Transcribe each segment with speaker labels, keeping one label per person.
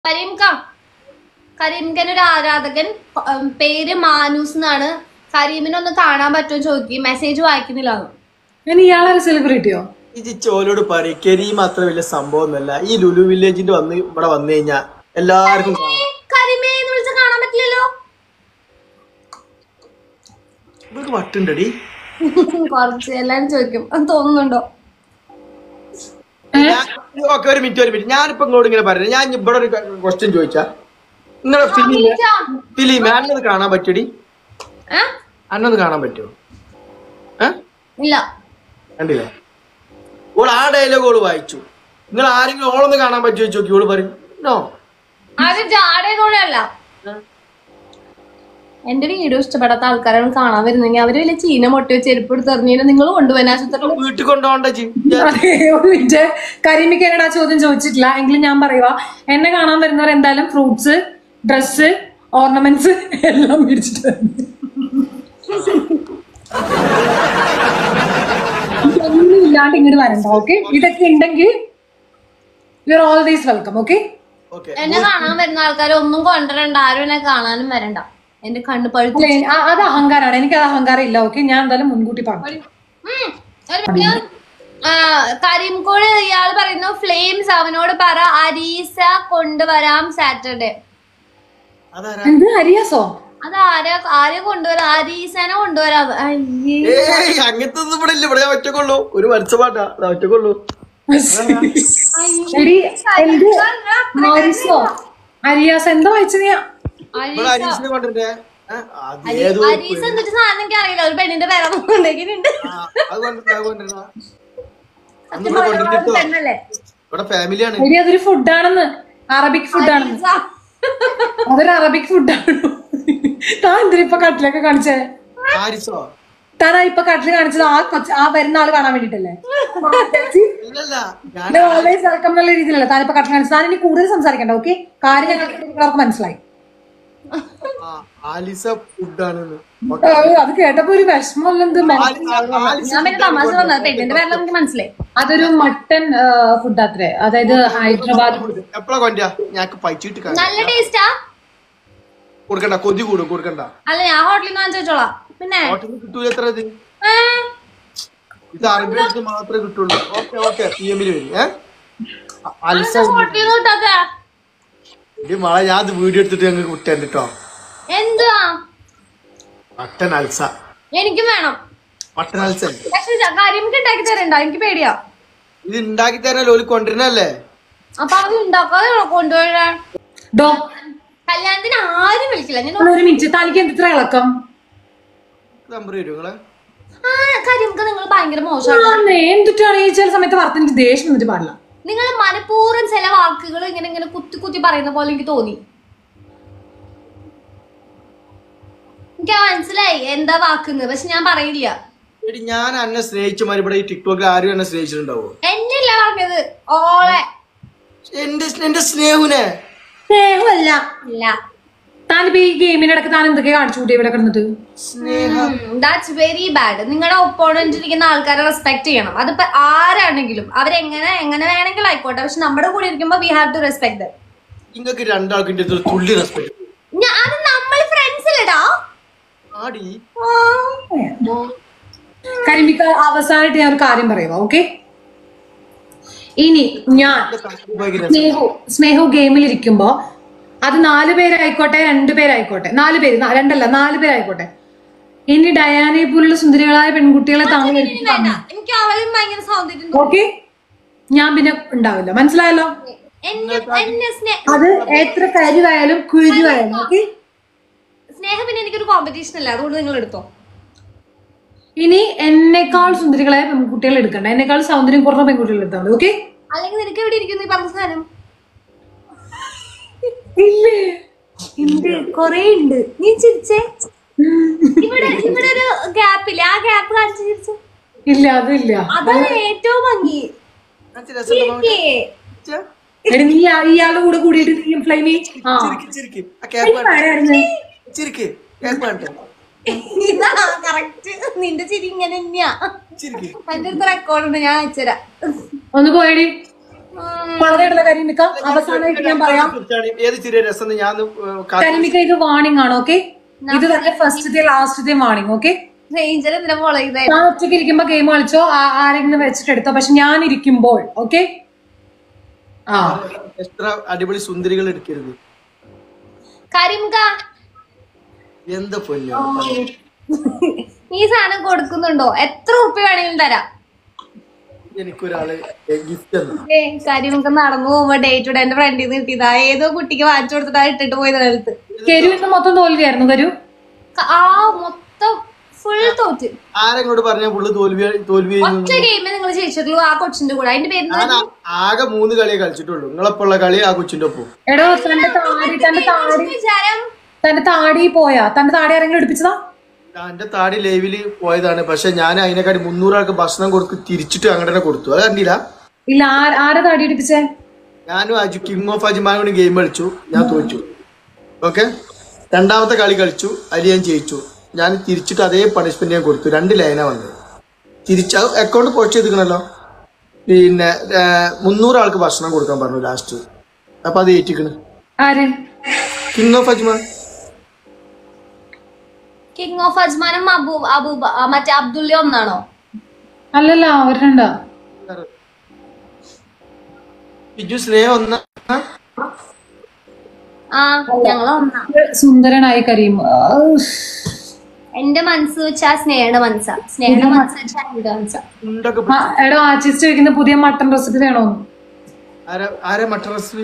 Speaker 1: കരീംക കരീംഖന്റെ ഒരു ആരാധകൻ പേര് മാനൂസ് എന്നാണ്. കരീമിനെ ഒന്ന് കാണാൻ പറ്റുമോ ചോദിക്കും. മെസ്സേജ് വായിക്കുന്നില്ല.
Speaker 2: ഇയാളൊരു സെലിബ്രിറ്റിയോ?
Speaker 3: ഈ ചോലോട് പറയും കരീം അത്ര വലിയ സംഭവമൊന്നുമല്ല. ഈ ലുലു വില്ലേജിന്റെ ഇവിടെ വന്നു കഴിഞ്ഞാ എല്ലാവർക്കും
Speaker 1: കരീമേ എന്ന് വിളിച്ചാൽ കാണാൻ പറ്റില്ലല്ലോ.
Speaker 3: ഇവർക്ക് വട്ടുണ്ടടി.
Speaker 1: കുറച്ച് എല്ലാരും ചോദിക്കും തോന്നുന്നുണ്ടോ?
Speaker 3: ഓക്കെ, ഒരു മിനിറ്റ്. ഞാനിപ്പോ ഇങ്ങോട്ട് ഇങ്ങനെ പറയുന്നത്, ഞാൻ ഇവിടെ ഒരു ക്വസ്റ്റ്യൻ ചോദിച്ചാ നിങ്ങളെ ഫിലിം അന്നത് കാണാൻ പറ്റടി? അന്നത് കാണാൻ പറ്റുമോ?
Speaker 1: ഇല്ല,
Speaker 3: കണ്ടില്ല. ഓൾ ആ ഡയലോഗ് ഓള് വായിച്ചു. നിങ്ങൾ ആരെങ്കിലും ഓളൊന്ന് കാണാൻ പറ്റുമോ ചോദിച്ചു. ഓള് പറയും നോ.
Speaker 1: അത് ജാടയോടെയല്ല. എന്റെ വീഡിയോ ഇഷ്ടപ്പെടാത്ത ആൾക്കാരാണ് കാണാൻ വരുന്നെങ്കിൽ അവര് വലിയ ചീന മുട്ട ചെരുപ്പ് എടുത്ത് എറിഞ്ഞാൽ നിങ്ങൾ കൊണ്ടുപോകാൻ ആശുപത്രി
Speaker 3: വീട്ടിൽ കൊണ്ടുപോകണ്ട.
Speaker 2: കരീമിക്ക് എന്നോട് ആ ചോദ്യം ചോദിച്ചിട്ടില്ല. എങ്കിലും ഞാൻ പറയുക, എന്നെ കാണാൻ വരുന്നവർ എന്തായാലും ഫ്രൂട്ട്സ്, ഡ്രസ്സ്, ഓർണമെന്റ്സ് എല്ലാം മേടിച്ചിട്ട് ഒന്നും ഇല്ലാണ്ട് ഇങ്ങോട്ട് വരണ്ട. ഓക്കെ, ഇതൊക്കെ ഉണ്ടെങ്കിൽ you are always welcome. Okay,
Speaker 1: എന്നെ കാണാൻ വരുന്ന ആൾക്കാർ ഒന്നും കൊണ്ടുവരണ്ട, ആരും എന്നെ കാണാനും വരണ്ട. എന്റെ കണ്ണ് പഴുത്തു.
Speaker 2: അത് അഹങ്കാരാണ്. എനിക്ക് അത് അഹങ്കാരം ഇല്ല. ഓക്കെ, ഞാൻ എന്തായാലും മുൻകൂട്ടി പറഞ്ഞു.
Speaker 1: കരീംകോട് ഇയാൾ പറയുന്നു ഫ്ലെയിംസ് അവനോട് പറ അരീസ കൊണ്ടുവരാം സാറ്റർഡേ.
Speaker 2: എന്ത് അരിയാസോ?
Speaker 1: അത് ആരെ കൊണ്ടുവരാം? അരീസനെ കൊണ്ടുവരാം.
Speaker 3: അങ്ങനത്തെ ഒന്നും ഇവിടെ ഇല്ല. ഇവിടെ ഒറ്റക്കൊള്ളൂ. ഒരു വരച്ച പാട്ടാ ഒറ്റക്കൊള്ളൂ.
Speaker 2: അരിയാസ് എന്താ വായിച്ചത്?
Speaker 1: അരീസ എന്നിട്ട് സാധനം എനിക്ക് അറിയില്ല. ഒരു പെണ്ണിന്റെ പേര കൊണ്ടേക്കുന്നുണ്ട്.
Speaker 2: അതൊരു ഫുഡാണെന്ന്, അറബിക് ഫുഡാണെന്ന്. അതൊരു അറബിക് ഫുഡാണ്. താൻ എന്തിനാ ഇപ്പൊ കട്ടിലൊക്കെ കാണിച്ചേ? താനാ ഇപ്പൊ കട്ടില് കാണിച്ചത് ആ വരുന്ന ആള് കാണാൻ വേണ്ടിട്ടല്ലേ? ഓൾവേസ് വെൽക്കം എന്നുള്ള രീതിയിലല്ല താനിപ്പോ കട്ടില് കാണിച്ചത്. താൻ ഇനി കൂടുതൽ സംസാരിക്കണ്ട. ഓക്കെ, കാര്യം ഞങ്ങൾക്ക് മനസ്സിലായി. അത് കേട്ടപ്പോ ഒരു വിഷമം.
Speaker 1: മനസ്സിലായി.
Speaker 2: അതൊരു മട്ടൻ ഫുഡ് അത്രേ, അതായത് ഹൈദരാബാദ് ഫുഡ്.
Speaker 1: നല്ല ടേസ്റ്റാ.
Speaker 3: കൊടുക്കണ്ട, കൊതി കൂടും. കൊടുക്കണ്ട.
Speaker 1: അല്ല, ഞാൻ ഹോട്ടലിൽ നിന്ന് വാങ്ങിച്ചോളാം. പിന്നെ
Speaker 3: കിട്ടൂല. എത്ര ഇത് അറബി മാത്രമേ കിട്ടുള്ളൂ. ഓക്കെ ഓക്കെ, PM-ല് വരും. മഴ ഞാൻ അത് വീഡിയോ എടുത്തിട്ട് ഞങ്ങൾക്ക് വിട്ടേണ്ട കേട്ടോ.
Speaker 1: എന്തുവാ?
Speaker 3: മട്ടൻ അൽസ
Speaker 1: എനിക്കും വേണം.
Speaker 3: മട്ടൻ അൽസ
Speaker 1: ഉണ്ടാക്കി തരണ്ട, എനിക്ക് പേടിയാ.
Speaker 3: ഇത് ഉണ്ടാക്കി തരാൻ ലോലി കൊണ്ടുവരുന്നല്ലേ?
Speaker 1: അപ്പൊ അത് ഉണ്ടാക്കാതെ കൊണ്ടുവരാൻ കല്യാണത്തിന് ആരും വിളിക്കില്ല.
Speaker 2: ഒരു മിനിറ്റ്, തനിക്ക് എന്തിത്ര ഇളക്കം?
Speaker 3: നമ്പർ വരും നിങ്ങളെ
Speaker 1: കാര്യമൊക്കെ നിങ്ങൾ ഭയങ്കര മോശമാണ്.
Speaker 2: എന്തിട്ടാണ് ഈ ചില സമയത്ത് വർത്തനിക്ക് ദേഷ്യം വന്നിട്ട് പാടില്ല.
Speaker 1: നിങ്ങൾ മനഃപൂർവ്വം ചില വാക്കുകൾ ഇങ്ങനെ ഇങ്ങനെ കുത്തി കുത്തി പറയുന്ന പോലെ എനിക്ക് തോന്നി. എനിക്ക് മനസ്സിലായി എന്താ വാക്കുന്ന്, പക്ഷെ ഞാൻ പറയില്ല.
Speaker 3: ഞാൻ എന്നെ സ്നേഹിച്ചമാര് ഇവിടെ ഈ ടിക്ടോക്കിൽ ആരും എന്നെ സ്നേഹിച്ചിട്ടുണ്ടാവോ?
Speaker 1: എന്നല്ല പറഞ്ഞത്, ഓളെ.
Speaker 3: എന്റെ സ്നേഹുനെ
Speaker 2: സ്നേഹമല്ല. താനിപ്പോ ഈ ഗെയിമിനിടക്ക് താൻ എന്തൊക്കെ കാണിച്ചു കൂട്ടി ഇവിടെ കിടന്നിട്ട്?
Speaker 1: That's very bad. നിങ്ങളുടെ ഒപ്പോണന്റ് ഇരിക്കുന്ന ആൾക്കാരെ റെസ്പെക്ട് ചെയ്യണം. അതിപ്പോ ആരാണെങ്കിലും അവരെങ്ങനെ എങ്ങനെ വേണമെങ്കിലും ആയിക്കോട്ടെ, പക്ഷെ നമ്മുടെ കൂടെ ഇരിക്കുമ്പോ we have to respect them.
Speaker 3: നിങ്ങൾക്ക് രണ്ടാൾക്കിന്റെ തുള്ളി റെസ്പെക്ട്.
Speaker 1: അത് നമ്മൾ ഫ്രണ്ട്സ് അല്ലടാ.
Speaker 2: കരിമിക്ക, അവസാനമായിട്ട് ഞാൻ ഒരു കാര്യം പറയുക. ഓക്കെ, ഇനി ഞാൻ സ്നേഹു ഗെയിമിലിരിക്കുമ്പോ അത് 4 പേരായിക്കോട്ടെ 2 പേരായിക്കോട്ടെ, 4 പേര് 2 അല്ല 4 പേരായിക്കോട്ടെ, ഇനി ഡയാനെ പോലുള്ള സുന്ദരികളായ പെൺകുട്ടികളെ ഓക്കെ, ഞാൻ പിന്നെ ഉണ്ടാവില്ല. മനസ്സിലായല്ലോ? അത് എത്ര കരുവായാലും കുരുവായാലും. ഓക്കെ,
Speaker 1: സ്നേഹം പിന്നെ എനിക്കൊരു കോമ്പറ്റീഷൻ അല്ല, അതുകൊണ്ട് നിങ്ങൾ എടുത്തോ.
Speaker 2: ഇനി എന്നെക്കാൾ സുന്ദരികളായ പെൺകുട്ടികൾ എടുക്കണ്ട, എന്നെക്കാൾ സൗന്ദര്യം കുറഞ്ഞ പെൺകുട്ടികൾ എടുത്താൽ മതി. ഓക്കെ,
Speaker 1: അല്ലെങ്കിൽ നിനക്ക് എവിടെ ഇരിക്കുന്നു ഈ പറഞ്ഞ സാധനം?
Speaker 2: ഇല്ലേ,
Speaker 1: കൊറേ ഉണ്ട്. നീ ചിരിച്ചേ. ഇവിടെ ഒരു ഗ്യാപ്പ് ഇല്ല, ആ ഗ്യാപ്പ് കാണിച്ചു ചിരിച്ചു.
Speaker 2: ഇല്ല, അതില്ല.
Speaker 1: അതാണ് ഏറ്റവും ഭംഗി.
Speaker 2: നീ ഇയാളുടെ കൂടെ കൂടിയിട്ട് നീ ഫ്ലൈമി
Speaker 1: നിന്റെ ചിരി ഇങ്ങനെ തന്നെയാ. എന്റെ അടുത്ത് റെക്കോർഡുണ്ട്, ഞാൻ അയച്ചുതരാം.
Speaker 2: ഒന്ന് പോയടി. വളരെയുള്ള കരിമിക്ക അവസാനമായിട്ട് ഞാൻ പറയാം.
Speaker 3: ഏത് ചെറിയ രസം ഞാൻ
Speaker 2: കരിമിക്ക ഇത് വാണിംഗ് ആണ്. ഓക്കെ, ഇത് തന്നെ ഫസ്റ്റത്തെ ലാസ്റ്റത്തെ വാണിംഗ്. ഓക്കെ, ഞാൻ ഒറ്റയ്ക്ക് ഇരിക്കുമ്പോ ഗെയിം കളിച്ചോ, ആരെങ്കിലും വെച്ചിട്ട് എടുത്തോ. പക്ഷെ ഞാൻ ഇരിക്കുമ്പോൾ ഓക്കെ.
Speaker 3: എത്ര അടിപൊളി സുന്ദരികൾ എടുക്കരുത്. എന്താ പൊന്നോ
Speaker 1: ഈ സാധനം കൊടുക്കുന്നുണ്ടോ? എത്ര ഉറുപ്പിക വേണമെങ്കിലും തരാം.
Speaker 3: എനിക്കൊരാള് ഗിഫ്റ്റ്
Speaker 1: കരിമുക്ക് നടന്നു പോകുമ്പോ ഡേ ടു ഡേ എന്റെ ഫ്രണ്ടിൽ നിന്ന് കിട്ടിയതാ. ഏതോ കുട്ടിക്ക് വാങ്ങിച്ചു കൊടുത്തിട്ടാ ഇട്ടിട്ട് പോയി നിലത്ത്.
Speaker 2: കരു മൊത്തം തോൽവിയായിരുന്നു. കരു
Speaker 1: മൊത്തം ഫുൾ തോറ്റ്.
Speaker 3: ആരെങ്ങോട്ട് പറഞ്ഞ പുള്ളി തോൽവി
Speaker 1: ഒറ്റ ഗെയിമേ നിങ്ങൾ ജയിച്ചിട്ടുള്ളൂ ആ കൊച്ചിന്റെ കൂടെ. അതിന്റെ പേര്
Speaker 3: ആകെ 3 കളിയെ കളിച്ചിട്ടുള്ളൂ. നിങ്ങളെപ്പോഴുള്ള കളി ആ കൊച്ചിന്റെ ഒപ്പം.
Speaker 2: എടോ തന്റെ താടി പോയാ? തന്റെ താടി ആരെങ്കിലും എടുപ്പിച്ചതാ?
Speaker 3: എന്റെ താടി ലൈവില് പോയതാണ്. പക്ഷെ ഞാൻ അതിനെക്കാട്ടി 300 ആൾക്ക് ഭക്ഷണം കൊടുത്ത് തിരിച്ചിട്ട് അങ്ങനെ കൊടുത്തു. അത് കണ്ടില്ല?
Speaker 2: ഇല്ല. ആരെ താടി എടുപ്പിച്ചേ?
Speaker 3: ഞാനും കിങ് ഓഫ് അജ്മാനോട് ഗെയിം കളിച്ചു. ഞാൻ തോറ്റു. ഓക്കെ, രണ്ടാമത്തെ കളി കളിച്ചു. അതിൽ ഞാൻ ജയിച്ചു. ഞാൻ തിരിച്ചിട്ട് അതേ പണിഷ്മെന്റ് ഞാൻ കൊടുത്തു. 2 ലൈനാ വന്നത്. തിരിച്ച അക്കൗണ്ട് പോസ്റ്റ് ചെയ്തിക്കണല്ലോ. പിന്നെ 300 ആൾക്ക് ഭക്ഷണം കൊടുക്കാൻ പറഞ്ഞു ലാസ്റ്റ്. അപ്പൊ അത് ഏറ്റിക്കണ്.
Speaker 2: ആര്?
Speaker 3: King of Ajman.
Speaker 1: King of അജ്മാനും മറ്റേ അബ്ദുള്ള ഒന്നാണോ?
Speaker 2: അല്ലല്ല, അവർ രണ്ടാ.
Speaker 3: ബിജു സ്നേഹം ഒന്നാ.
Speaker 1: ഞങ്ങള് ഒന്നാ.
Speaker 2: സുന്ദരനായി കരീം.
Speaker 1: എന്റെ മനസ്സ് വെച്ചാ സ്നേഹയുടെ മനസ്സാ. സ്നേഹയുടെ മനസ്സ് വെച്ചാ എന്റെ മനസ്സാ.
Speaker 2: എടോ ആർട്ടിസ്റ്റ് ചോദിക്കുന്ന പുതിയ മട്ടൺ റെസിപ്പി വേണോന്ന്.
Speaker 3: Mutton recipe?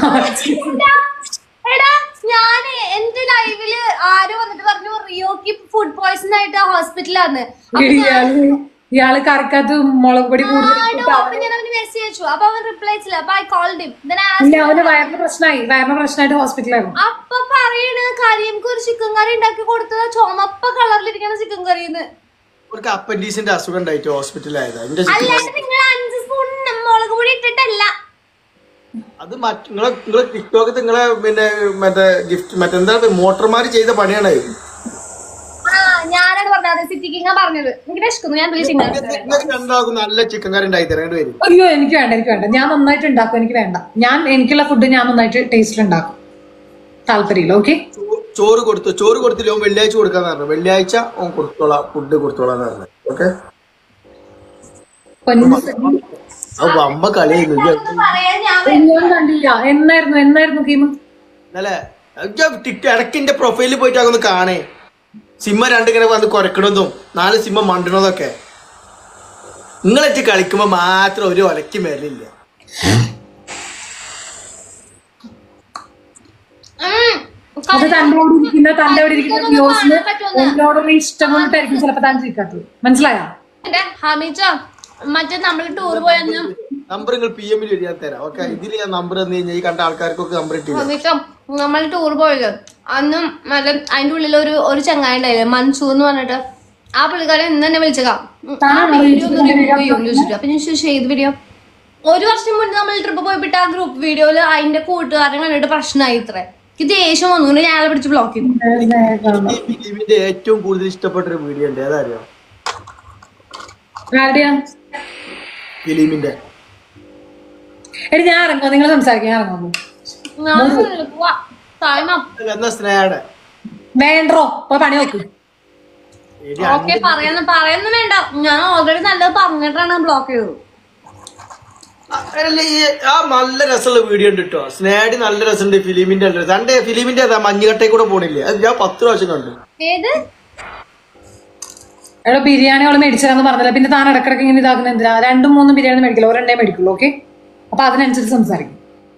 Speaker 1: എടാ ഞാന് എന്റെ ലൈവില് ആരോ വന്നിട്ട് പറഞ്ഞു റിയോക്ക് ഫുഡ് പോയ്സൺ ആയിട്ട് ഹോസ്പിറ്റലാണ്.
Speaker 2: ഇയാള് കറക്കത്ത് മുളക് പൊടി
Speaker 1: മെസ്സേജ് അയച്ചു. അപ്പൊ അവൻ റിപ്ലൈ ചെയ്യില്ല. അപ്പൊ ഐ കോൾഡ് ഹിം.
Speaker 2: അവന് വയറിന് പ്രശ്നമായിട്ട് ഹോസ്പിറ്റലായിരുന്നു.
Speaker 1: അപ്പൊ പറയണ് കരീംക്ക് ഒരു ചിക്കൻ കറി ഉണ്ടാക്കി കൊടുത്തത് ചുമപ്പ കളറിലിരിക്കുന്ന ചിക്കൻ കറിന്ന്.
Speaker 3: അപ്പൻഡീസിന്റെ അസുഖം ഉണ്ടായിട്ട് ഹോസ്പിറ്റലായതാ.
Speaker 1: അല്ലാണ്ട് നിങ്ങൾ 5 സ്പൂൺ മുളക് പൊടി ഇട്ടിട്ടല്ല.
Speaker 3: അത് നിങ്ങളെ ടിക്ടോക്ക് നിങ്ങളെ പിന്നെ മറ്റേ ഗിഫ്റ്റ് മറ്റെന്താ മോട്ടർമാര് ചെയ്ത പണിയാണ്.
Speaker 1: ഞാനാണ് പറഞ്ഞത്. സിറ്റി കിങ് പറഞ്ഞത്. എനിക്ക് വിശക്കുന്നു. ഞാൻ
Speaker 3: നല്ല ചിക്കൻ കറി ഉണ്ടാക്കി തരാൻ വരും.
Speaker 2: അയ്യോ എനിക്ക് വേണ്ട. ഞാൻ നന്നായിട്ട് ഉണ്ടാക്കും. എനിക്ക് വേണ്ട. എനിക്കുള്ള ഫുഡ് ഞാൻ നന്നായിട്ട് ടേസ്റ്റ് ഉണ്ടാക്കും. താല്പര്യമില്ല. ഓക്കെ,
Speaker 3: ചോറ് കൊടുത്തില്ല. ഓൻ വെള്ളിയാഴ്ച കൊടുക്കാന്ന് പറഞ്ഞു. വെള്ളിയാഴ്ച ഓൻ കൊടുത്തോളാം, ഫുഡ് കൊടുത്തോളാന്ന് പറഞ്ഞു. ഓക്കെ, അമ്മ കളിയായിരുന്നു.
Speaker 2: കണ്ടില്ല. എന്നായിരുന്നു ഗെയിം?
Speaker 3: അല്ലേ ഇടയ്ക്കിന്റെ പ്രൊഫൈലിൽ പോയിട്ട് അതൊന്ന് കാണേ. സിമ്മ 2 ഇങ്ങനെ വന്ന് കുരക്കണതും 4 സിമ്മ മണ്ടണതൊക്കെ. നിങ്ങളെച്ച് കളിക്കുമ്പോ മാത്രം ഒരു ഒലയ്ക്ക് മേലില്ല.
Speaker 2: അത് തന്റെ അവിടെ ഇരിക്കുന്ന വ്യൂസിന് എന്നോടുള്ള ഇഷ്ടം കൊണ്ടിട്ടായിരിക്കും ചിലപ്പോ താൻ ചിരിക്കാത്തത്. മനസ്സിലായോ?
Speaker 1: മറ്റേ നമ്മള് ടൂർ പോയെന്ന്
Speaker 3: നമ്പർ നിങ്ങൾ PM ഞാൻ തരാം. ഓക്കെ, ഇതിൽ ഞാൻ നമ്പർ തന്നു കഴിഞ്ഞാൽ ഈ കണ്ട ആൾക്കാർക്കൊക്കെ നമ്പർ ഇട്ടില്ല.
Speaker 1: നമ്മൾ ടൂർ പോയത് അന്നും മറ്റേ അതിന്റെ ഉള്ളിൽ ഒരു ചങ്ങായി ഉണ്ടായില്ലേ, മൻസൂർ എന്ന് പറഞ്ഞിട്ട്. ആ പുള്ളിക്കാരൻ ഇന്ന് തന്നെ വിളിച്ചേക്കാം. അപ്പൊ ഞാൻ ചോദിച്ചു ഏത് വീഡിയോ? 1 വർഷം മുന്നേ നമ്മൾ ട്രിപ്പ് പോയിപ്പിട്ട് ആ ഗ്രൂപ്പ് വീഡിയോയില് അതിന്റെ കൂട്ടുകാരൻ കണ്ടിട്ട് പ്രശ്നമായി. ഇത്രേ എനിക്ക് ദേഷ്യം വന്നു. ഞാൻ പിടിച്ച് ബ്ലോക്ക് ചെയ്തു.
Speaker 3: ഏറ്റവും കൂടുതൽ ഇഷ്ടപ്പെട്ട ഒരു വീഡിയോ ഉണ്ട്. അതറിയോ? ഫിലിമിന്റെ.
Speaker 2: ഞാൻ ഇറങ്ങോ? നിങ്ങൾ സംസാരിക്കാൻ ഇറങ്ങുന്നു. വേണ്ടോ? പണി നോക്ക്.
Speaker 1: ഓക്കെ, പറയുന്നു വേണ്ട. ഞാൻ ഓൾറെഡി നല്ലത് പറഞ്ഞിട്ടാണ് ബ്ലോക്ക് ചെയ്തത്.
Speaker 3: നല്ല രസമുള്ള വീഡിയോ ഉണ്ട് കേട്ടോ. സ്നാഡി നല്ല രസമുണ്ട്. ഫിലിമിന്റെ തന്റെ ഫിലിമിന്റെ മഞ്ഞുകട്ടയിൽ കൂടെ പോണില്ലേ? അത് ഞാൻ 10 പ്രാവശ്യം കണ്ടു.
Speaker 1: ഏത്
Speaker 2: എടോ ബിരിയാണി അവള് മേടിച്ചാന്ന് പറഞ്ഞില്ല. പിന്നെ താൻ ഇടക്കിടക്ക് ഇങ്ങനെ ഇതാക്കുന്ന എന്തിനാ? 2-3 ബിരിയാണി മേടിക്കില്ല, 1 മേടിക്കുള്ളൂ. ഓക്കെ, അപ്പൊ അതിനനുസരിച്ച് സംസാരിക്കും.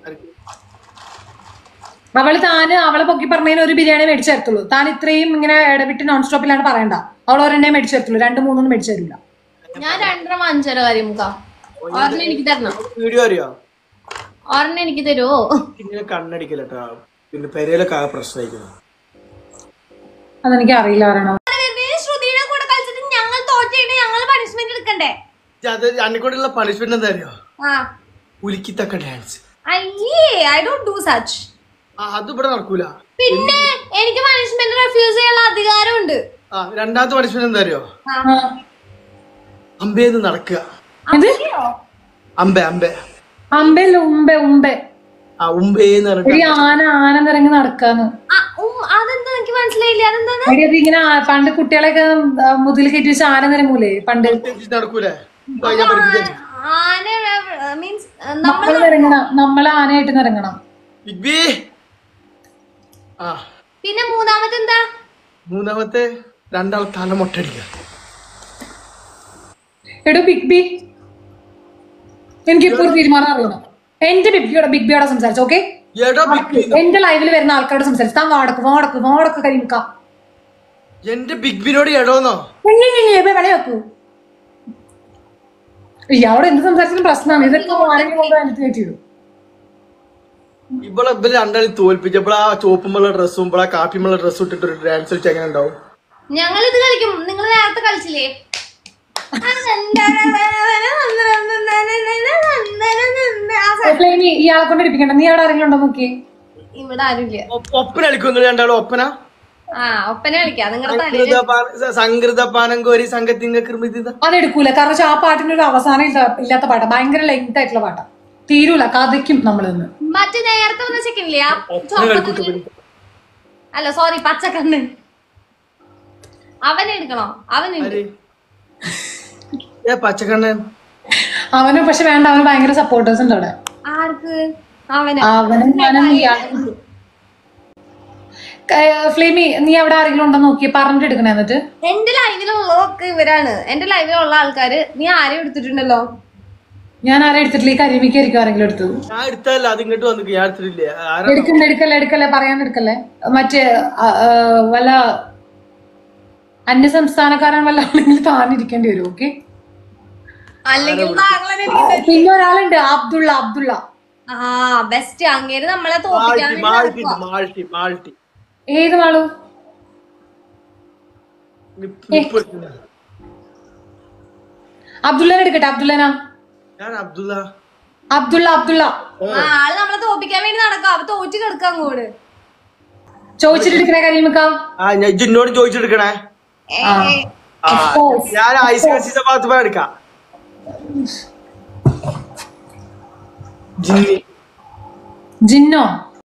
Speaker 2: അവളെ പൊക്കി പറഞ്ഞതിന് 1 ബിരിയാണി മേടിച്ചു തരത്തുള്ളൂ. താൻ ഇത്രയും ഇങ്ങനെ ഇടവിട്ട് നോൺ സ്റ്റോപ്പിലാണ് പറയണ്ട. അവൾ 1 മേടിച്ചു തരത്തുള്ളൂ, 2-3 മേടിച്ചു തരില്ല.
Speaker 1: ഞാൻ 2 5 കാര്യം എനിക്ക് തരണം.
Speaker 3: വീഡിയോ അറിയോ?
Speaker 1: എനിക്ക് തരുമോ?
Speaker 3: ഇങ്ങനെ കണ്ണടിക്കല്ലോ. പിന്നെ പെരയിലൊക്കെ പ്രശ്നമായിരിക്കുന്നു.
Speaker 2: അതെനിക്ക് അറിയില്ല.
Speaker 1: ശ്രുതിയുടെ കൂടെ കളിച്ചിട്ട് ഞങ്ങൾ തോറ്റിട്ട് ഞങ്ങൾ പണിഷ്മെന്റ് എടുക്കണ്ടേ?
Speaker 3: അത് അന്നിക്കൂടെയുള്ള പണിഷ്മെന്റ് എന്താ അറിയോ? ഉലുക്കിത്തക്ക ഡാൻസ്.
Speaker 1: അയ്യേ, ഐ ഡോണ്ട് ഡു സച്ച്.
Speaker 3: അത് ഇവിടെ നടക്കൂല.
Speaker 1: പിന്നെ എനിക്ക് പണിഷ്മെന്റ് റെഫ്യൂസ് ചെയ്യാനുള്ള അധികാരമുണ്ട്.
Speaker 3: രണ്ടാമത്തെ പണിഷ്മെന്റ് എന്താ അറിയോ? അമ്പേന്ന് നടക്കുക. അമ്പേ
Speaker 2: അമ്പല്ല ഉമ്പേ
Speaker 3: ആ ഉമ്പേന്ന് പറഞ്ഞിട്ട്
Speaker 2: ഒരു ആന നിറങ്ങി നടക്കാന്ന്.
Speaker 1: അതെന്താ എനിക്ക് മനസ്സിലായില്ല, അതെന്താണ്?
Speaker 2: എടി അത് ഇങ്ങനെ പണ്ട് കുട്ടികളെയൊക്കെ മുതൽ കയറ്റി വെച്ച് ആന നിറങ്ങൂലേ പണ്ട്.
Speaker 3: നടക്കൂലേ?
Speaker 1: ആന മീൻസ്
Speaker 2: നമ്മള് ആനയായിട്ട് നിറങ്ങണം.
Speaker 3: Big B. ആ
Speaker 1: പിന്നെ മൂന്നാമത്തെ എന്താ?
Speaker 3: മൂന്നാമത്തെ രണ്ടാൾ തല മൊട്ടടിക്കുക.
Speaker 2: എടോ ബിഗ് ബി, എനിക്ക് ഇപ്പോൾ ഒരു തീരുമാനം അറിയണം. എന്റെ ബിഗ് ബിയോടെ സംസാരിച്ചു. ഓക്കെ, എന്റെ ലൈവിൽ വരുന്ന ആൾക്കാരോട് സംസാരിച്ചു. താൻ വാടക്ക് കരിമിക്ക.
Speaker 3: എന്റെ ബിഗ് ബിനോട് എടോന്നോ
Speaker 2: വെക്കൂ. ഇയാളോട് എന്ത് സംസാരിച്ചാലും പ്രശ്നമാണ്. ഇതൊക്കെ ആരെങ്കിലും
Speaker 3: ഇവിടെ രണ്ടാളി തോൽപ്പിച്ചപ്പോൾ ആ ചോപ്പുമുള്ള ഡ്രസ്സും ഇവിടെ കാപ്പിമുള്ള ഡ്രസ്സും ഇട്ടിട്ട് ഒരു ഡാൻസ് കളിച്ച് എങ്ങനെ ഉണ്ടാവും?
Speaker 1: ഞങ്ങൾ ഇത് കളിക്കും. നിങ്ങൾ നേരത്തെ കളിച്ചില്ലേ?
Speaker 2: ഇയാളെ കൊണ്ട് എടുപ്പിക്കണ്ട. നീ അവിടെ ആരെങ്കിലും ഉണ്ടോ നോക്കി?
Speaker 1: ഇവിടെ ആരുമില്ല.
Speaker 3: ഒപ്പന കളിക്കും രണ്ടാളും. ഒപ്പന
Speaker 1: ഒപ്പന കളിക്കാം. നിങ്ങളുടെ
Speaker 3: സംഗൃതപാനം കോരി സംഘത്തിങ്ക
Speaker 2: അതെടുക്കൂല. കാരണം ആ പാട്ടിന്റെ ഒരു അവസാനം ഇല്ലാത്ത പാട്ടാ. ഭയങ്കര ലെങ്ത് ആയിട്ടുള്ള പാട്ടാ. തീരൂല, കഥയ്ക്കും നമ്മളിന്ന്.
Speaker 1: മറ്റേ നേരത്തെ വന്ന ചെക്കനില്ലേ? അല്ല സോറി, പച്ചക്കണ്ണ്. അവനെടുക്കണോ? അവനുണ്ട്
Speaker 3: പച്ചക്കണ്ണൻ.
Speaker 2: അവന് പക്ഷെ വേണ്ട, അവന് ഭയങ്കര സപ്പോർട്ടേഴ്സ് ഉണ്ട് അവിടെ.
Speaker 1: ആർക്ക്?
Speaker 2: ഫ്ലേമി, നീ അവിടെ ആരെങ്കിലും ഉണ്ടോ നോക്കി പറഞ്ഞിട്ട് എടുക്കണേ. എന്നിട്ട്
Speaker 1: എന്റെ ലൈവിലുള്ളതൊക്കെ ഇവരാണ്. എന്റെ ലൈവിലുള്ള ആൾക്കാര്. നീ ആരെയും എടുത്തിട്ടുണ്ടല്ലോ?
Speaker 2: ഞാൻ ആരെ എടുത്തിട്ടില്ല. ഈ കരിമിക്കായിരിക്കും ആരെങ്കിലും എടുത്തത്.
Speaker 3: ഞാൻ എടുത്തല്ല, അത് ഇങ്ങോട്ട് വന്നു. ഞാൻ
Speaker 2: എടുക്കല്ലേ എടുക്കല്ലേ പറയാൻ എടുക്കല്ലേ. മറ്റേ വല്ല അന്യ സംസ്ഥാനക്കാരൻ വല്ല ആണെങ്കിൽ താനിരിക്കേണ്ടി വരും. ഓക്കെ,
Speaker 1: അല്ലെങ്കിൽ
Speaker 2: പിന്നെ ഒരാളുണ്ട് അബ്ദുള്ള.
Speaker 1: ബെസ്റ്റ്. അങ്ങേര് നമ്മളെ തോപ്പിക്കാൻ.
Speaker 2: ഏത് വാളു? അബ്ദുള്ള എടുക്കട്ടെ. അബ്ദുള്ള
Speaker 1: ആള് നമ്മളെ തോപ്പിക്കാൻ വേണ്ടി നടക്കാം. അപ്പൊ തോറ്റ് കിടക്കാൻ കൂട്
Speaker 2: ചോദിച്ചിട്ടെടുക്കണേ കരിമിക്ക.
Speaker 3: എന്നോട് ചോദിച്ചെടുക്കണേ. ഞാൻ ഐസ് കസീസ ഭാഗത്ത് പോയി എടുക്കാം.
Speaker 2: ജിന്നോ